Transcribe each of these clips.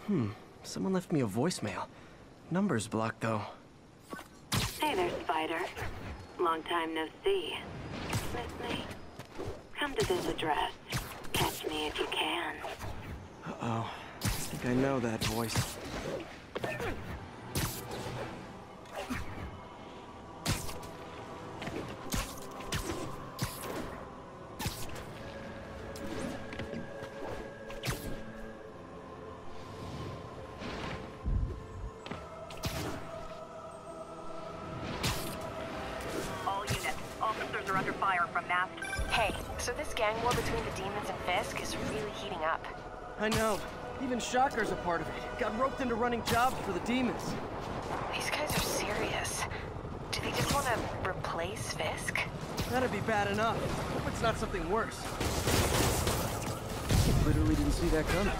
Someone left me a voicemail. Number's blocked, though. Hey there, Spider. Long time no see. Miss me? Come to this address. Catch me if you can. Uh-oh. I think I know that voice. Officers are under fire from masked. Hey, so this gang war between the demons and Fisk is really heating up. I know. Even Shocker's a part of it. Got roped into running jobs for the demons. These guys are serious. Do they just want to replace Fisk? That'd be bad enough. Hope it's not something worse. Literally didn't see that coming.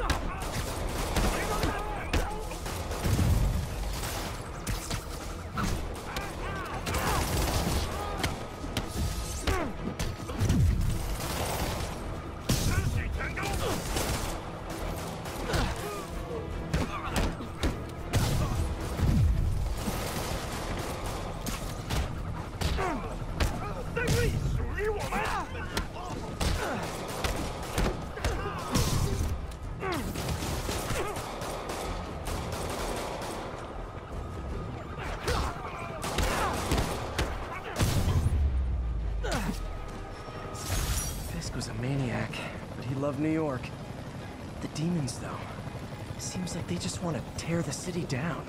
Was a maniac, but he loved New York. The demons, though, seems like they just want to tear the city down.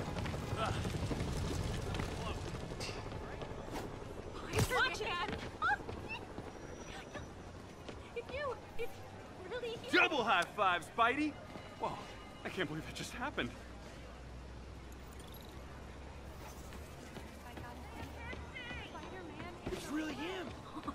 Watch it! It's really you. Double high five, Spidey! Whoa, I can't believe it just happened. It's really him!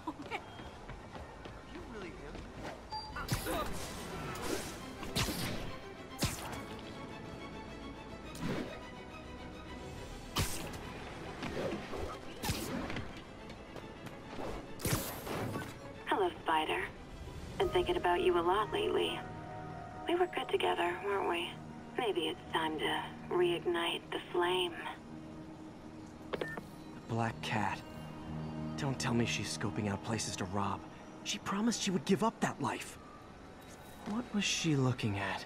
Hello, Spider. Been thinking about you a lot lately. We were good together, weren't we? Maybe it's time to reignite the flame. The Black Cat. Don't tell me she's scoping out places to rob. She promised she would give up that life. What was she looking at?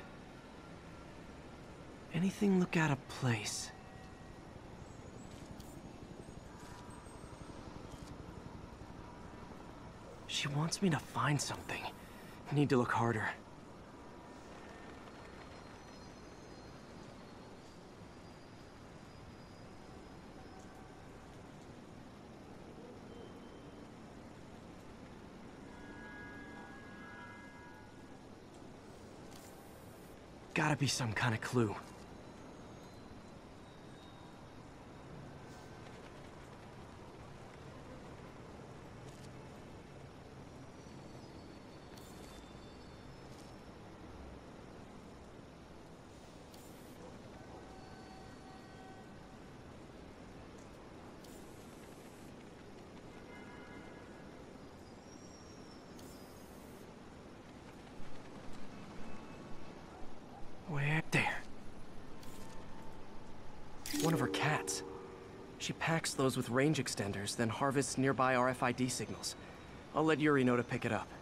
Anything look out of place? She wants me to find something. I need to look harder. Gotta be some kind of clue. Where? There. One of her cats. She packs those with range extenders, then harvests nearby RFID signals. I'll let Yuri know to pick it up.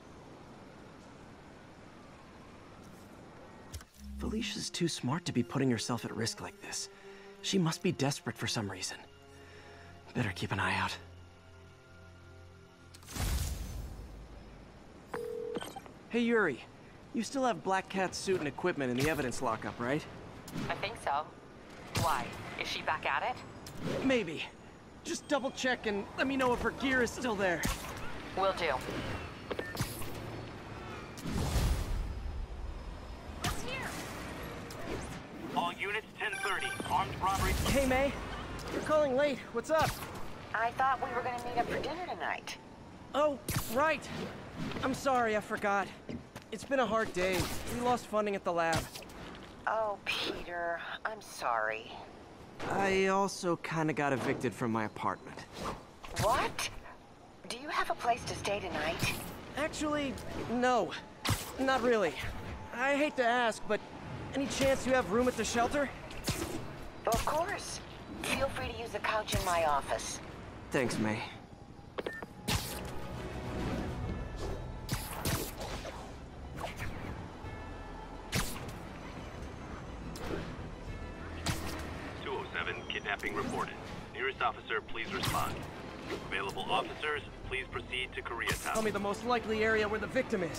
Felicia's too smart to be putting herself at risk like this. She must be desperate for some reason. Better keep an eye out. Hey, Yuri. You still have Black Cat's suit and equipment in the evidence lockup, right? I think so. Why? Is she back at it? Maybe. Just double check and let me know if her gear is still there. Will do. All units, 10:30. Armed robbery. Hey, May. You're calling late. What's up? I thought we were gonna meet up for dinner tonight. Oh, right. I'm sorry, I forgot. It's been a hard day. We lost funding at the lab. Oh, Peter, I'm sorry. I also kinda got evicted from my apartment. What? Do you have a place to stay tonight? Actually, no. Not really. I hate to ask, but Any chance you have room at the shelter? Of course. Feel free to use the couch in my office. Thanks, May. Kidnapping reported. Nearest officer, please respond. Available officers, please proceed to Koreatown. Tell me the most likely area where the victim is.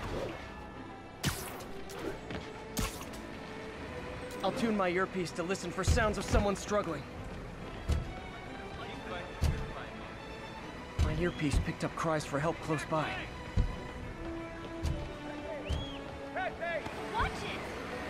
I'll tune my earpiece to listen for sounds of someone struggling. My earpiece picked up cries for help close by. Watch it!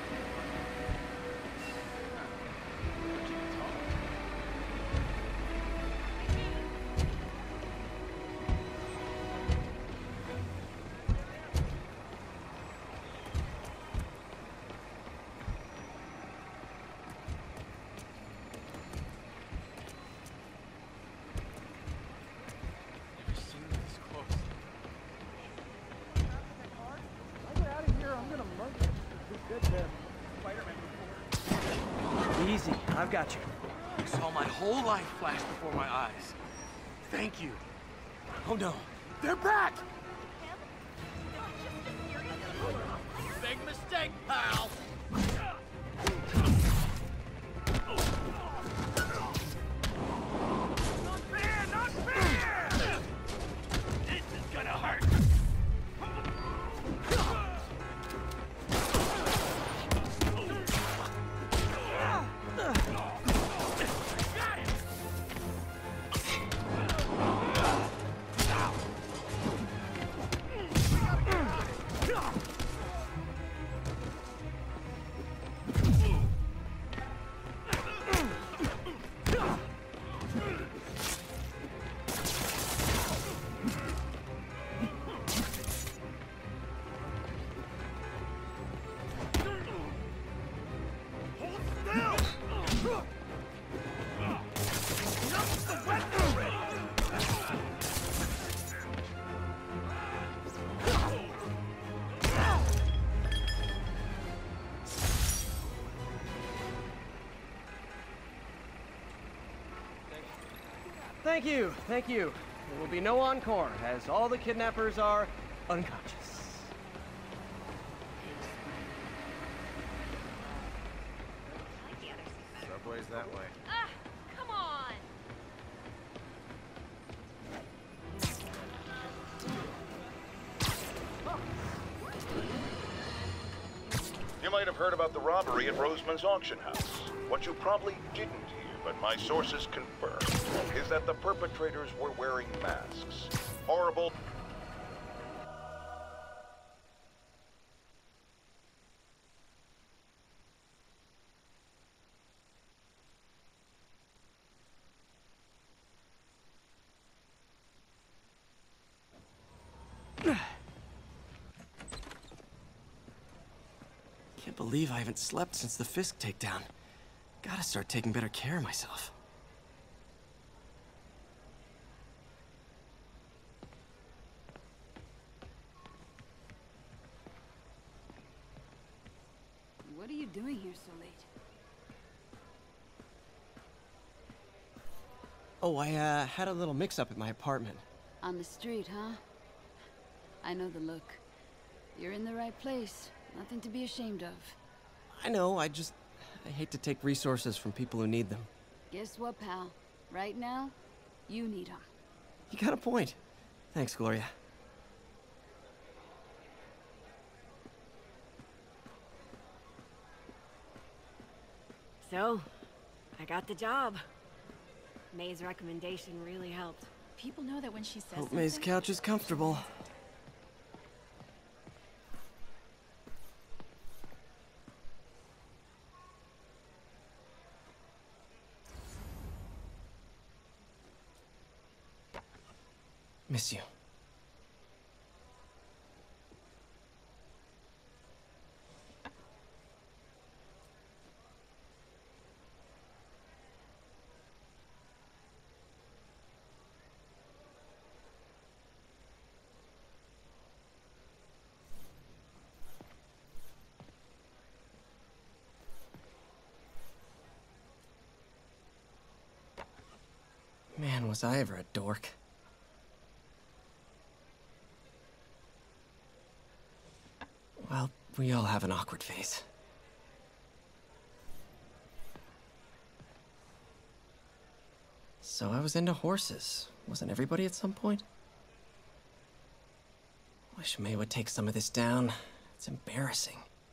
Easy, I've got you. I saw my whole life flash before my eyes. Thank you. Oh no, they're back! Big mistake, pal! Not fair, not fair! This is gonna hurt! Thank you, thank you. There will be no encore, as all the kidnappers are unconscious. Subway's that way. Ah, come on! You might have heard about the robbery at Roseman's auction house. What you probably didn't hear, but my sources confirm, is that the perpetrators were wearing masks. Horrible. Can't believe I haven't slept since the Fisk takedown. Gotta start taking better care of myself. What are you doing here so late? Oh, I had a little mix-up at my apartment. On the street, huh? I know the look. You're in the right place. Nothing to be ashamed of. I know, I hate to take resources from people who need them. Guess what, pal? Right now, you need them. You got a point. Thanks, Gloria. So, I got the job. May's recommendation really helped. People know that when she says Hope May's something, couch is comfortable. Miss you. Man, was I ever a dork. Well, we all have an awkward phase. So I was into horses. Wasn't everybody at some point? Wish May would take some of this down. It's embarrassing.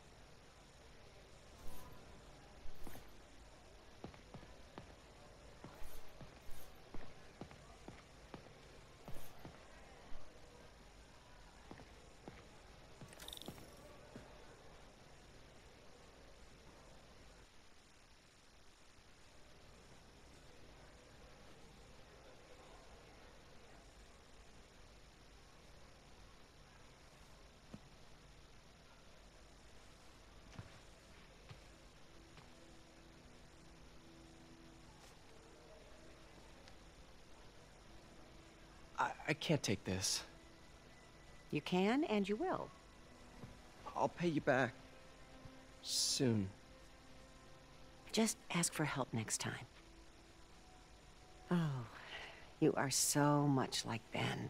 I can't take this. You can, and you will. I'll pay you back. Soon. Just ask for help next time. Oh, you are so much like Ben.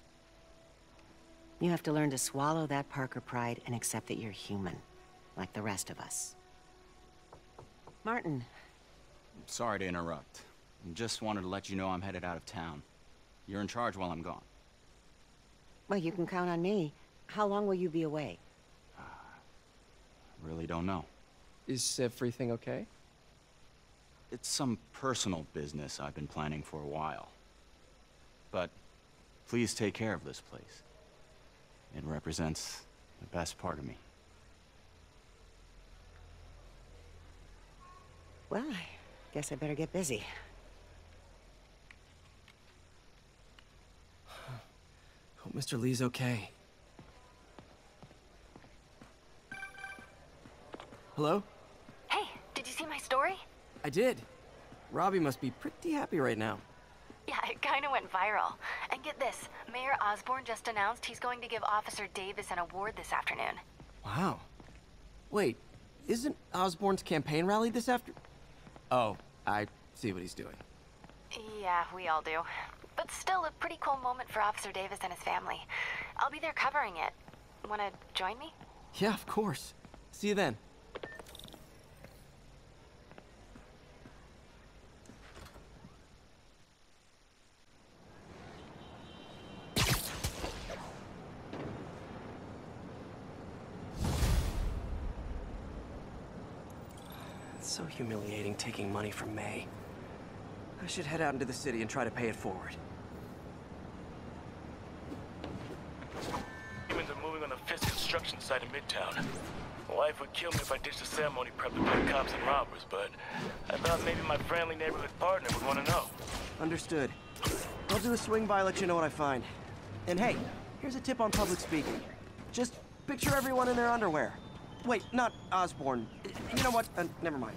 You have to learn to swallow that Parker pride and accept that you're human, like the rest of us. Martin. Sorry to interrupt. Just wanted to let you know I'm headed out of town. You're in charge while I'm gone. Well, you can count on me. How long will you be away? Really don't know. Is everything okay? It's some personal business I've been planning for a while. But please take care of this place. It represents the best part of me. Well, I guess I better get busy. Hope Mr. Lee's okay. Hello? Hey, did you see my story? I did. Robbie must be pretty happy right now. Yeah, it kind of went viral. And get this, Mayor Osborne just announced he's going to give Officer Davis an award this afternoon. Wow. Wait, isn't Osborne's campaign rally this after... Oh, I see what he's doing. Yeah, we all do. But still a pretty cool moment for Officer Davis and his family. I'll be there covering it. Wanna join me? Yeah, of course. See you then. It's so humiliating taking money from May. I should head out into the city and try to pay it forward. Humans are moving on the Fisk construction site in Midtown. My wife would kill me if I ditched the ceremony prep to play cops and robbers, but I thought maybe my friendly neighborhood partner would want to know. Understood. I'll do a swing by, let you know what I find. And hey, here's a tip on public speaking. Just picture everyone in their underwear. Wait, not Osborne. You know what? Never mind.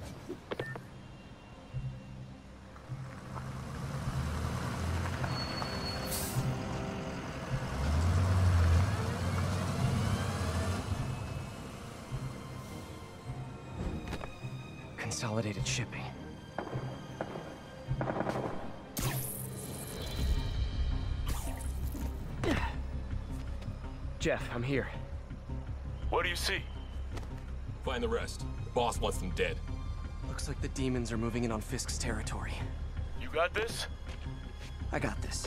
Consolidated shipping. Jeff, I'm here. What do you see? Find the rest. The boss wants them dead. Looks like the demons are moving in on Fisk's territory. You got this? I got this.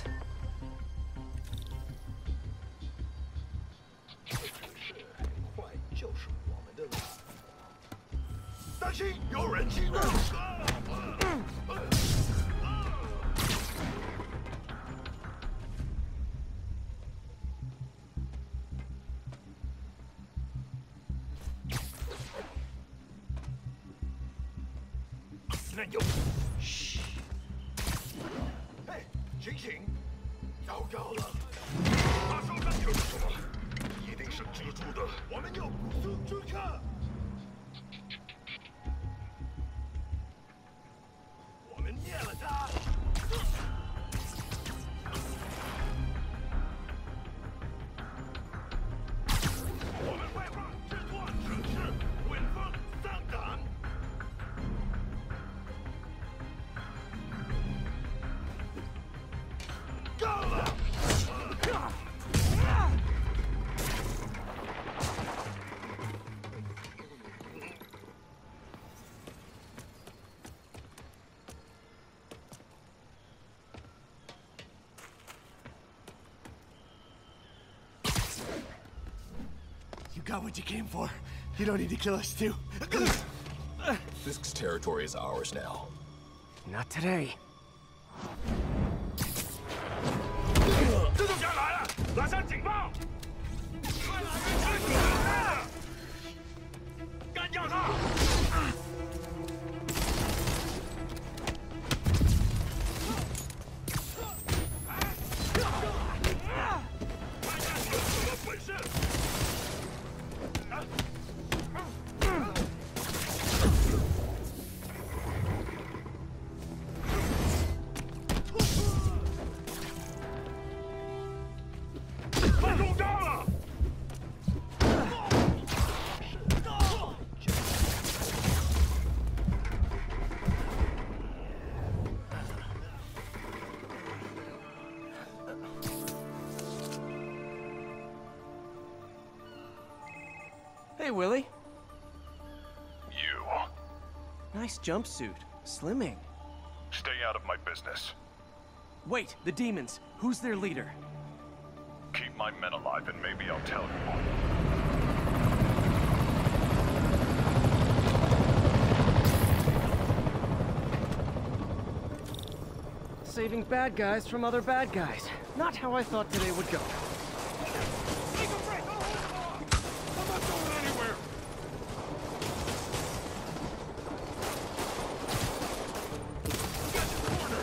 Shh. 嘿，醒醒！糟糕了，他手上有什么？一定是蜘蛛的，我们要不速之客。我们灭了他。我们会让这座城市闻风丧胆。 The got what you came for. You don't need to kill us, too. Fisk's territory is ours now. Not today. 下来了，拉上警报！快来，干掉他！本事！ Hey, Willie. You. Nice jumpsuit. Slimming. Stay out of my business. Wait, the demons. Who's their leader? Keep my men alive and maybe I'll tell you. Saving bad guys from other bad guys. Not how I thought today would go. Take a break! I'll hold him off! I'm not going anywhere! Get the corner!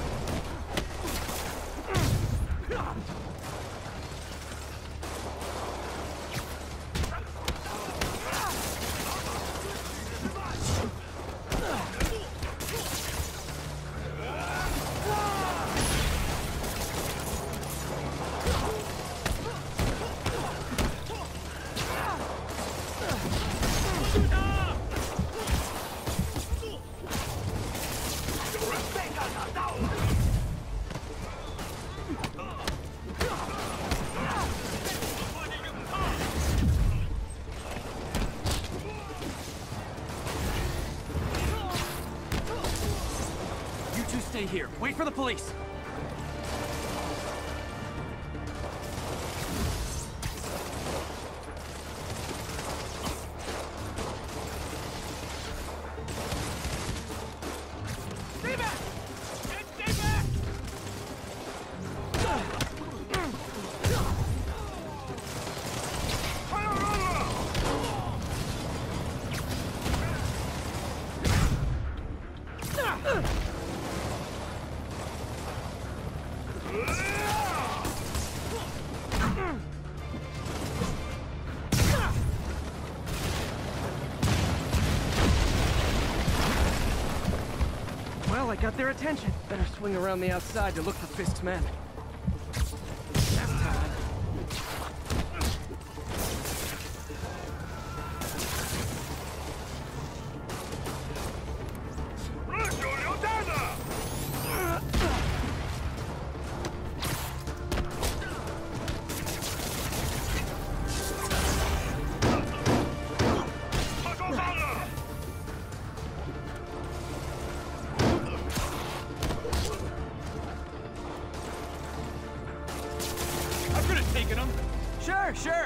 Stay here. Wait for the police. Stay back! Stay back! Well, I got their attention. Better swing around the outside to look for Fisk's men. Nap time. Sure.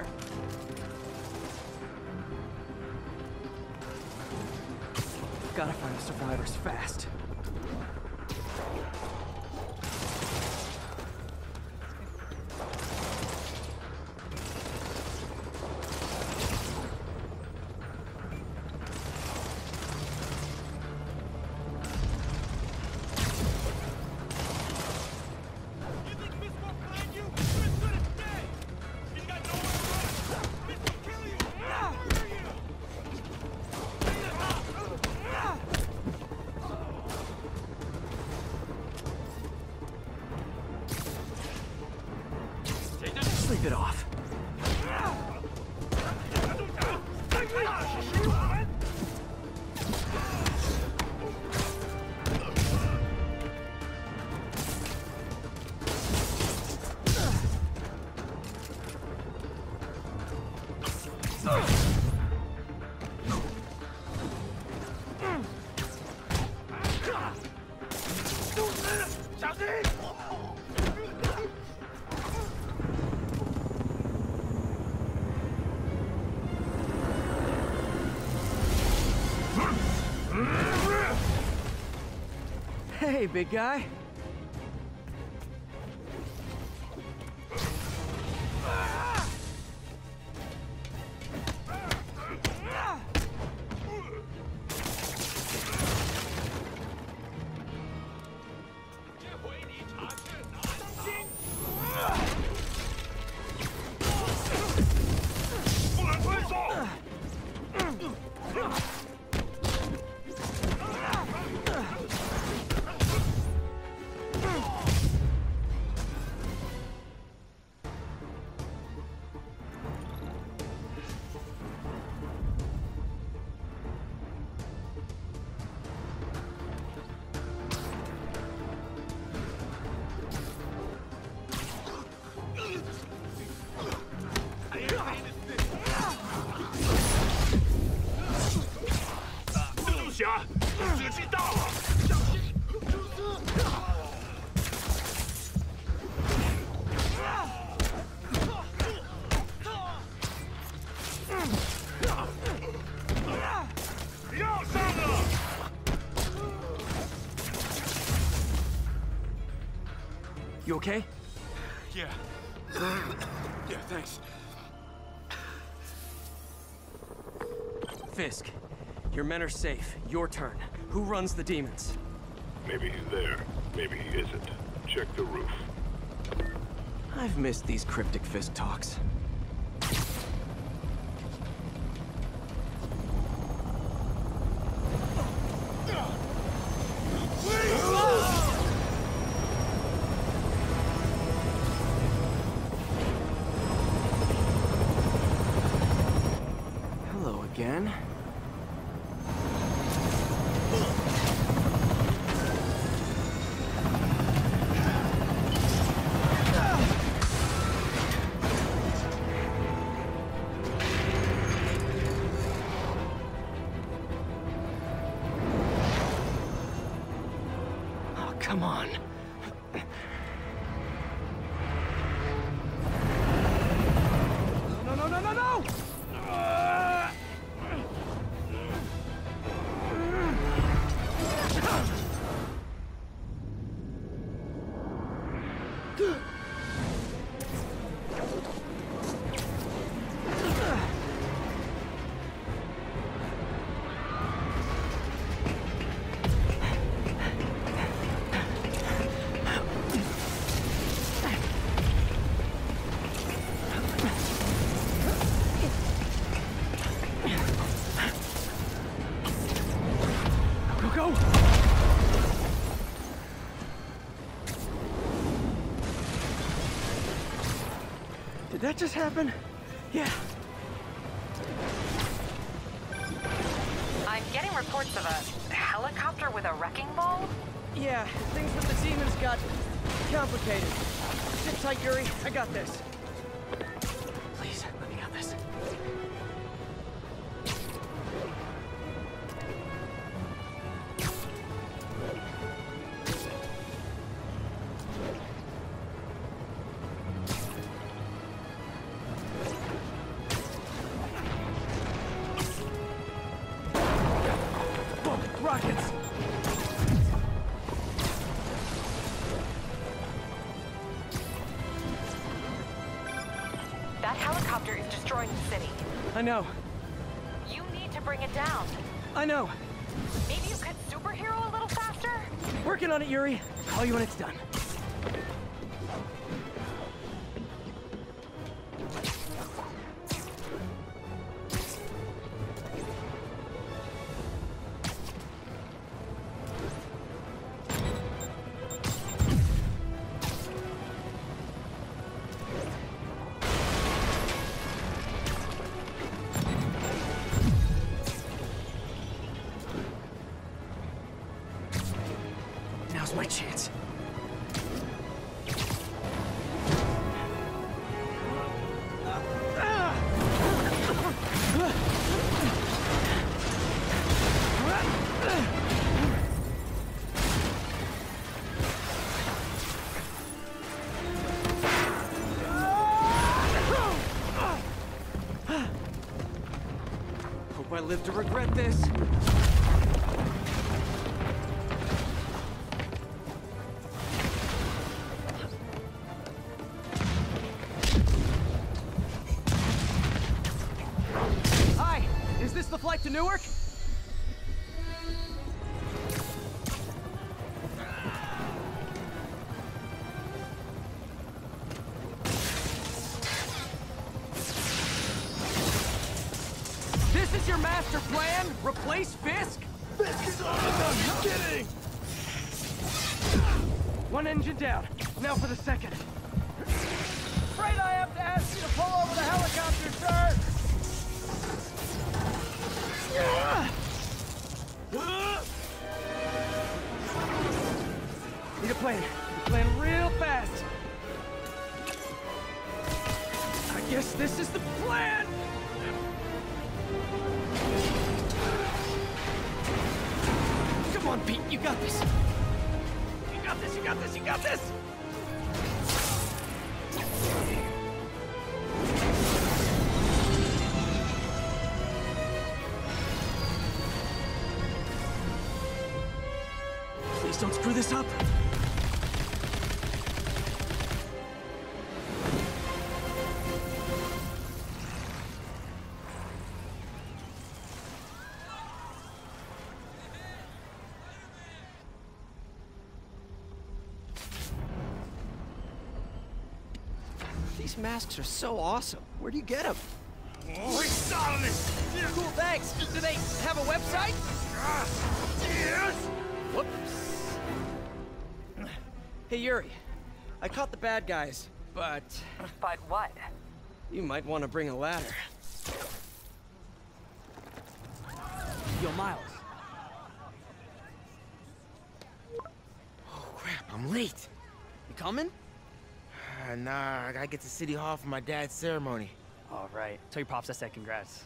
Gotta find the survivors fast. Hey, big guy. You okay? Yeah. Yeah, thanks. Fisk, your men are safe. Your turn. Who runs the demons? Maybe he's there. Maybe he isn't. Check the roof. I've missed these cryptic Fisk talks. Hello again. Oh, come on. No, no, no, no, no! Go! Did that just happen? Yeah. I'm getting reports of a helicopter with a wrecking ball? Yeah, things with the demons got complicated. Sit tight, Yuri. I got this. Please, let me get this. Rockets! That helicopter is destroying the city. I know. You need to bring it down. I know. Maybe you could superhero a little faster? Working on it, Yuri. Call you when it's done. Now's my chance. Hope I live to regret this. Newark? This is your master plan? Replace Fisk? Fisk is on the kidding! One engine down. Now for the second. Afraid I have to ask you to pull over the helicopter, sir! Need a plane. Plan real fast. I guess this is the plan! Come on, Pete, you got this! You got this, you got this, you got this! Please don't screw this up! These masks are so awesome. Where do you get them? Oh, he's solid! Cool, thanks. Do they have a website? Yes! Whoops. Hey, Yuri. I caught the bad guys, but... But what? You might want to bring a ladder. Yo, Miles. Oh, crap, I'm late. You coming? Nah, I gotta get to City Hall for my dad's ceremony. All right. Tell your pops I said congrats.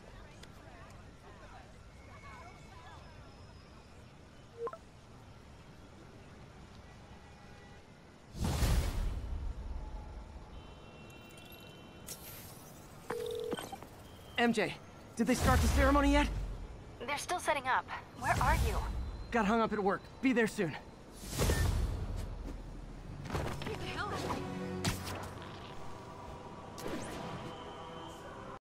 MJ, did they start the ceremony yet? They're still setting up. Where are you? Got hung up at work. Be there soon.